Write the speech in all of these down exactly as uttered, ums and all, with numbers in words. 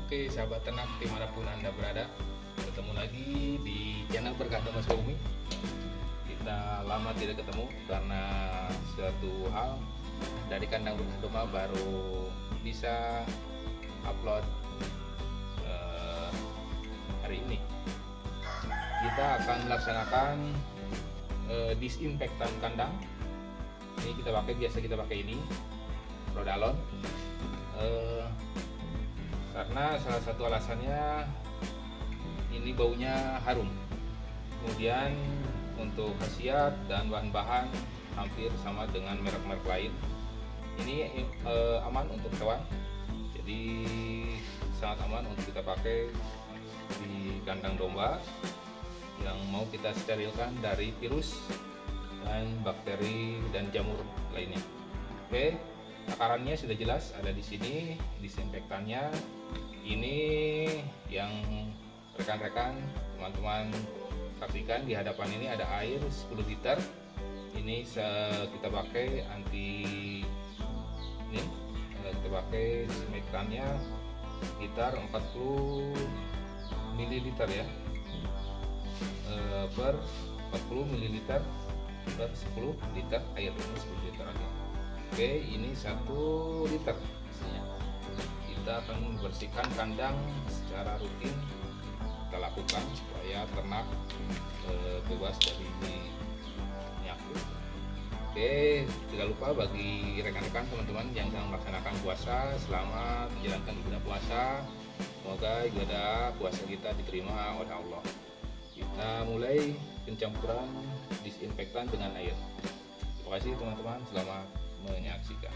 Oke sahabat ternak dimanapun Anda berada, ketemu lagi di channel Berkah Domba Sukabumi. Kita lama tidak ketemu karena suatu hal dari kandang Berkah Domba baru bisa upload uh, hari ini. Kita akan melaksanakan uh, disinfektan kandang. Ini kita pakai, biasa kita pakai ini Rodalon. Uh, karena salah satu alasannya ini baunya harum, kemudian untuk khasiat dan bahan-bahan hampir sama dengan merek-merek lain. Ini eh, aman untuk hewan, jadi sangat aman untuk kita pakai di kandang domba yang mau kita sterilkan dari virus dan bakteri dan jamur lainnya. Oke, takarannya sudah jelas ada di sini, disinfektannya. Ini yang rekan-rekan teman-teman saksikan di hadapan ini ada air sepuluh liter. Ini kita pakai anti ini kita pakai disinfektannya sekitar empat puluh mililiter ya, e, per empat puluh mililiter per sepuluh liter air, ini sepuluh liter aja. Oke, ini satu liter isinya. Kita akan membersihkan kandang secara rutin, kita lakukan supaya ternak e, bebas dari penyakit. Oke, tidak lupa bagi rekan-rekan teman-teman yang sedang melaksanakan puasa, selamat menjalankan ibadah puasa. Semoga ibadah puasa kita diterima oleh Allah. Kita mulai pencampuran disinfektan dengan air. Terima kasih teman-teman, selamat menyaksikan.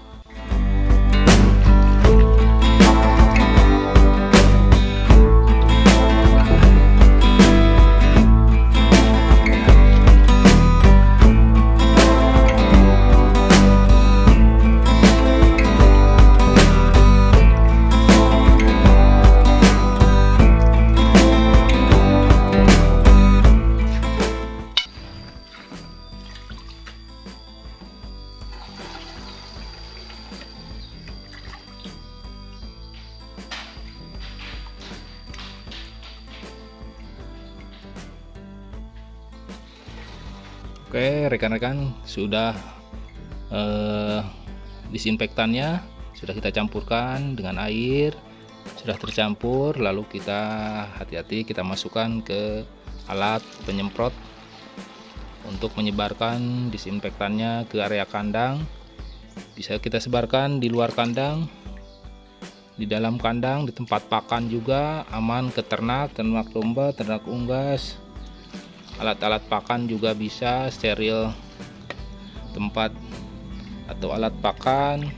Oke rekan-rekan, sudah eh, disinfektannya sudah kita campurkan dengan air, sudah tercampur. Lalu kita hati-hati kita masukkan ke alat penyemprot untuk menyebarkan disinfektannya ke area kandang. Bisa kita sebarkan di luar kandang, di dalam kandang, di tempat pakan juga aman ke ternak, ternak domba, ternak unggas. Alat-alat pakan juga bisa, steril tempat atau alat pakan.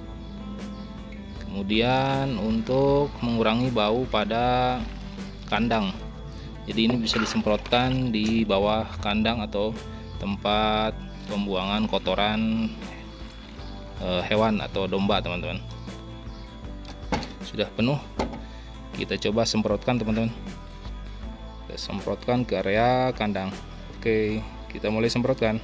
Kemudian untuk mengurangi bau pada kandang, jadi ini bisa disemprotkan di bawah kandang atau tempat pembuangan kotoran e, hewan atau domba teman-teman. Sudah penuh, kita coba semprotkan teman-teman. Semprotkan ke area kandang. Oke, kita mulai semprotkan.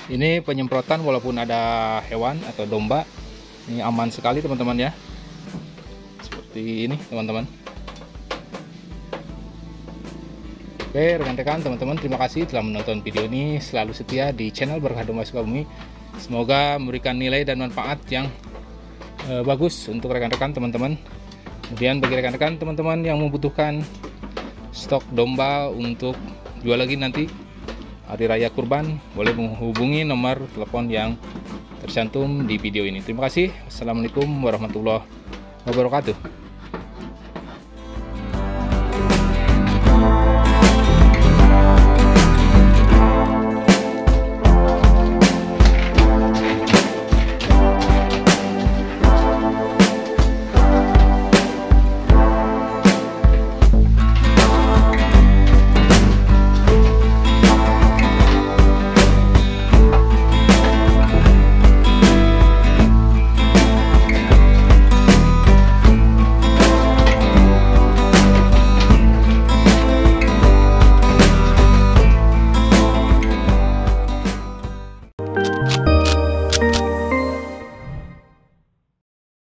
Ini penyemprotan walaupun ada hewan atau domba, ini aman sekali teman-teman ya. Seperti ini teman-teman. Oke rekan-rekan teman-teman, terima kasih telah menonton video ini. Selalu setia di channel Berkah Domba Sukabumi. Semoga memberikan nilai dan manfaat yang eh, bagus untuk rekan-rekan teman-teman. Kemudian bagi rekan-rekan teman-teman yang membutuhkan stok domba untuk jual lagi nanti hari raya kurban, boleh menghubungi nomor telepon yang tercantum di video ini. Terima kasih. Assalamualaikum warahmatullahi wabarakatuh.